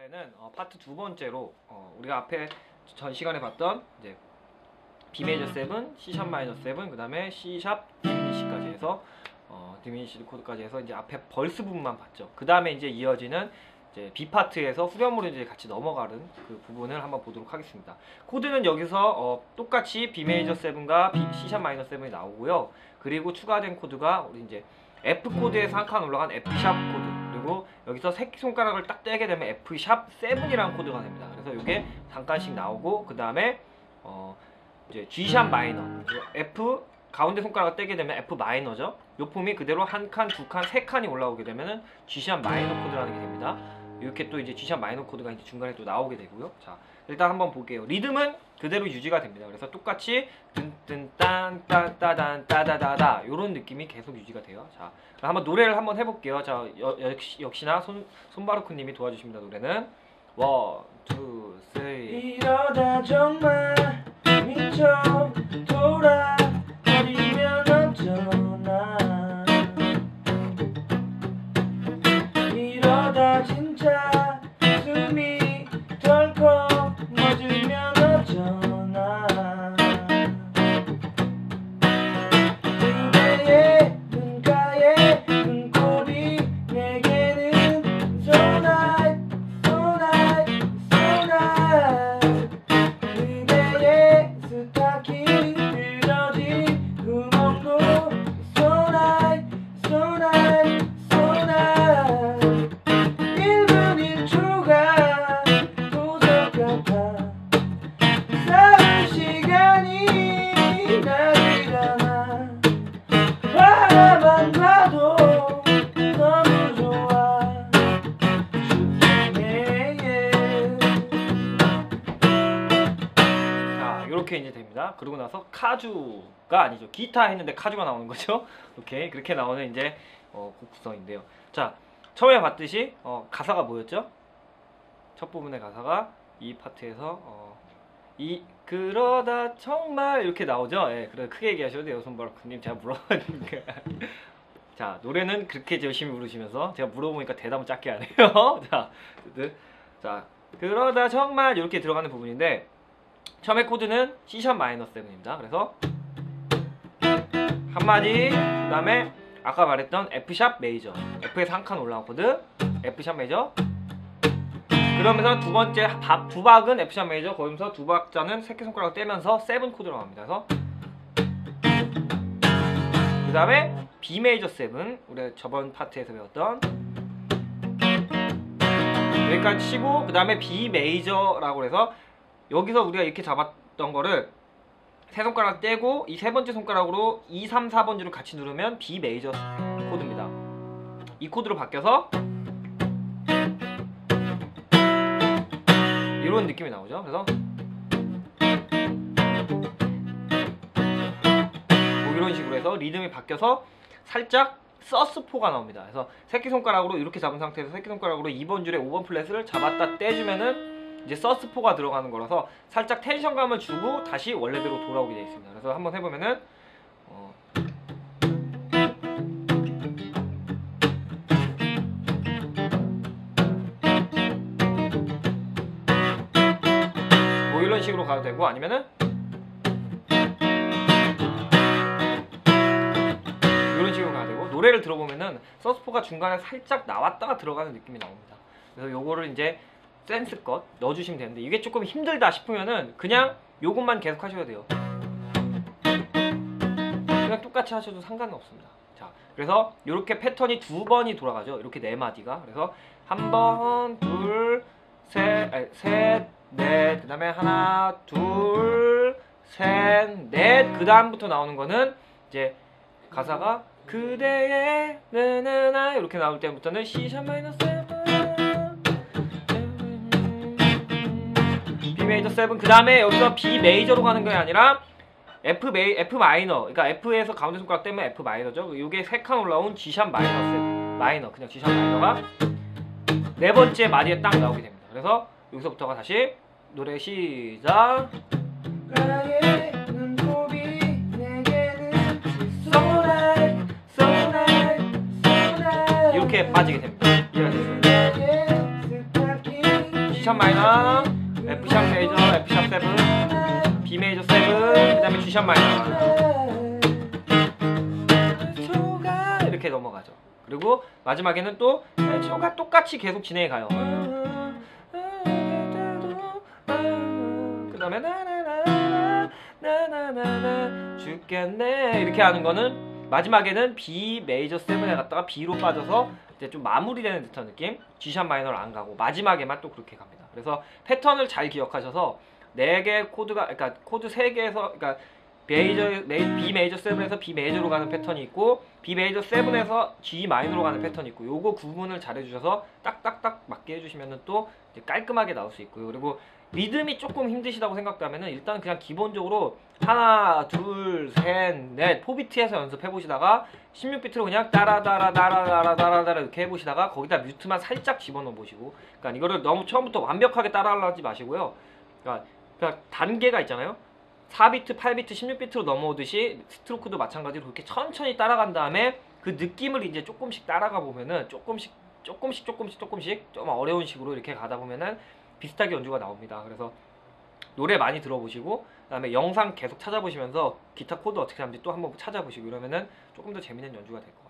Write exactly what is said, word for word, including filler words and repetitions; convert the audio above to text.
이번에는 어, 파트 두 번째로 어, 우리가 앞에 전 시간에 봤던 이제 B 메이저 칠, C 샵 마이너 칠, 그 다음에 C 샵 디미니시까지 해서 어, 디미니시 코드까지 해서 이제 앞에 벌스 부분만 봤죠. 그 다음에 이제 이어지는 이제 B 파트에서 후렴으로 이제 같이 넘어가는 그 부분을 한번 보도록 하겠습니다. 코드는 여기서 어, 똑같이 B 메이저 칠과 B, C 샵 마이너 칠이 나오고요. 그리고 추가된 코드가 우리 이제 F 코드에서 한 칸 올라간 F 샵 코드, 그리고 여기서 새끼손가락을 딱 떼게 되면 F 샵 칠이라는 코드가 됩니다. 그래서 이게 잠깐씩 나오고, 그 다음에 어 이제 G 샵 마이너, F 가운데 손가락을 떼게 되면 F 마이너죠. 요 폼이 그대로 한 칸, 두 칸, 세 칸이 올라오게 되면은 G 샵 마이너 코드라는 게 됩니다. 이렇게 또 이제 G 샵 마이너 코드가 이제 중간에 또 나오게 되고요. 자, 일단 한번 볼게요. 리듬은 그대로 유지가 됩니다. 그래서 똑같이 뜬뜬 딴따따단 따다다다 이런 느낌이 계속 유지가 돼요. 자, 한번 노래를 한번 해볼게요. 자, 여, 역시, 역시나 손 손바루크님이 도와주십니다. 노래는 원, 투, 쓰리. 이러다 정말 미쳐 돌아 버리면 어쩌나. 이러다 진짜 숨이 덜컥 멎으면 어쩌나. 그대의 눈가에 눈코리 내게는 so nice, so nice, so nice. 그대의 스타킹 들어진 구멍도 so nice, so nice, so nice. 일 분 일 초가 도적 같아. 싸울 시간이 나질 않아. 바라만 봐도 너무 좋아. 예, 예. 자, 이렇게 이제 됩니다. 그러고 나서 카주가 아니죠. 기타 했는데 카주가 나오는 거죠. 오케이, 그렇게 나오는 이제 어, 곡 구성인데요. 자, 처음에 봤듯이 어, 가사가 뭐였죠? 첫 부분의 가사가 이 파트에서 어, 이 그러다 정말 이렇게 나오죠. 예, 그래 크게 얘기하셔도 돼요, 손바루크님. 제가 물어보니까. 자, 노래는 그렇게 열심히 부르시면서 제가 물어보니까 대답은 짧게 안 해요. 자, 자, 그러다 정말 이렇게 들어가는 부분인데, 처음에 코드는 C 샵 마이너 칠입니다. 그래서 한마디, 그 다음에 아까 말했던 F 샵 메이저, F에서 한 칸 올라온 코드, F 샵 메이저. 그러면서 두 번째 박, 두 박은 F 샵 메이저, 거기서 두 박자는 새끼손가락을 떼면서 칠 코드로 갑니다. 그래서 그 다음에 B 메이저 칠, 우리 저번 파트에서 배웠던 여기까지 치고, 그 다음에 B 메이저라고 해서 여기서 우리가 이렇게 잡았던 거를 세 손가락 떼고 이 세 번째 손가락으로 이, 삼, 사 번 줄을 같이 누르면 B 메이저 코드입니다. 이 코드로 바뀌어서 이런 느낌이 나오죠. 그래서 뭐 이런 식으로 해서 리듬이 바뀌어서 살짝 서스포가 나옵니다. 그래서 새끼손가락으로 이렇게 잡은 상태에서 새끼손가락으로 이 번 줄에 오 번 플랫을 잡았다 떼주면은 이제 서스포가 들어가는 거라서 살짝 텐션감을 주고 다시 원래대로 돌아오게 되어 있습니다. 그래서 한번 해보면은 어 뭐 이런 식으로 가도 되고, 아니면은 이런 식으로 가도 되고, 노래를 들어보면은 서스포가 중간에 살짝 나왔다가 들어가는 느낌이 나옵니다. 그래서 요거를 이제 센스껏 넣어주시면 되는데, 이게 조금 힘들다 싶으면은 그냥 요것만 계속 하셔도 돼요. 그냥 똑같이 하셔도 상관은 없습니다. 자, 그래서 이렇게 패턴이 두 번이 돌아가죠. 이렇게 네 마디가. 그래서 한 번, 둘, 셋, 아니, 셋, 넷, 그 다음에 하나, 둘, 셋, 넷. 그 다음부터 나오는 거는 이제 가사가 그대의 나나나 이렇게 나올 때부터는 C 샵 마이너 칠, B 메이저 칠, 그 다음에 여기서 B 메이저로 가는 게 아니라 F 메이, F 마이너, 그러니까 F에서 가운데 손가락 떼면 F 마이너죠. 이게 세 칸 올라온 G 샵 마이너 칠, 마이너, 그냥 G 샵 마이너가 네 번째 마디에 딱 나오게 됩니다. 그래서 여기서부터가 다시 노래 시작. 나의 눈곱이 내게는 so nice, so nice, so nice. 이렇게 빠지게 됩니다. 이해가 됐어요? 그대의 스타킹 C샵 마이너, F샵 메이저, F샵 세븐, B 메이저 세븐, 그 다음에 G샵 마이너 초가 이렇게 넘어가죠. 그리고 마지막에는 또 초가 똑같이 계속 진행해 가요. 그 다음에 나나나나나나나나 죽겠네 이렇게 하는 거는 마지막에는 B 메이저 세븐에 갔다가 B로 빠져서 이제 좀 마무리되는 듯한 느낌. G샵 마이너를 안 가고 마지막에만 또 그렇게 갑니다. 그래서 패턴을 잘 기억하셔서 네 개 코드가 그러니까 코드 세 개에서 그러니까 메이저, 메이, B 메이저 세븐에서 B 메이저로 가는 패턴이 있고 B 메이저 세븐에서 G 마이너로 가는 패턴이 있고 요거 구분을 잘 해주셔서 딱딱딱 맞게 해주시면 또 이제 깔끔하게 나올 수 있고요. 그리고 리듬이 조금 힘드시다고 생각하면은 일단 그냥 기본적으로 하나 둘셋넷 사 비트에서 연습해 보시다가 십육 비트로 그냥 따라따라따라따라따라 이렇게 해보시다가 거기다 뮤트만 살짝 집어넣어 보시고 그러니까 이거를 너무 처음부터 완벽하게 따라하려 하지 마시고요. 그러니까, 그러니까 단계가 있잖아요. 사 비트, 팔 비트, 십육 비트로 넘어오듯이 스트로크도 마찬가지로 그렇게 천천히 따라간 다음에 그 느낌을 이제 조금씩 따라가 보면은 조금씩 조금씩 조금씩 조금씩 좀 어려운 식으로 이렇게 가다 보면은 비슷하게 연주가 나옵니다. 그래서 노래 많이 들어보시고 그다음에 영상 계속 찾아보시면서 기타 코드 어떻게 하는지 또 한번 찾아보시고 이러면은 조금 더 재밌는 연주가 될 거예요.